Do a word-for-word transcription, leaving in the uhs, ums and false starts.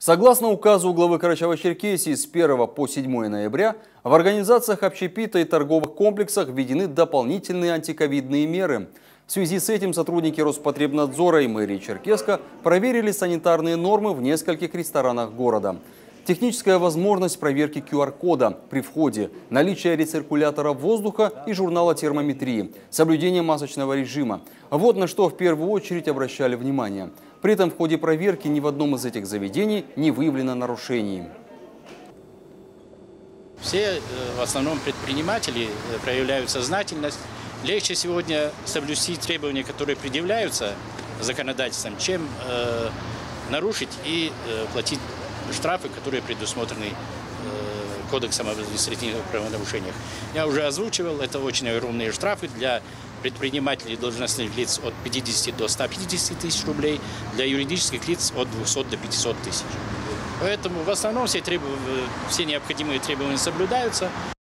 Согласно указу главы Карачаево-Черкесии, с первого по седьмое ноября в организациях общепита и торговых комплексах введены дополнительные антиковидные меры. В связи с этим сотрудники Роспотребнадзора и мэрии Черкесска проверили санитарные нормы в нескольких ресторанах города. Техническая возможность проверки ку ар кода при входе, наличие рециркулятора воздуха и журнала термометрии, соблюдение масочного режима. Вот на что в первую очередь обращали внимание. При этом в ходе проверки ни в одном из этих заведений не выявлено нарушений. Все в основном предприниматели проявляют сознательность. Легче сегодня соблюсти требования, которые предъявляются законодательством, чем э, нарушить и э, платить штрафы, которые предусмотрены э, Кодексом об административных правонарушениях. Я уже озвучивал, это очень огромные штрафы для предпринимателей и должностных лиц от пятидесяти до ста пятидесяти тысяч рублей, для юридических лиц от двухсот до пятисот тысяч. Поэтому в основном все, требов... все необходимые требования соблюдаются.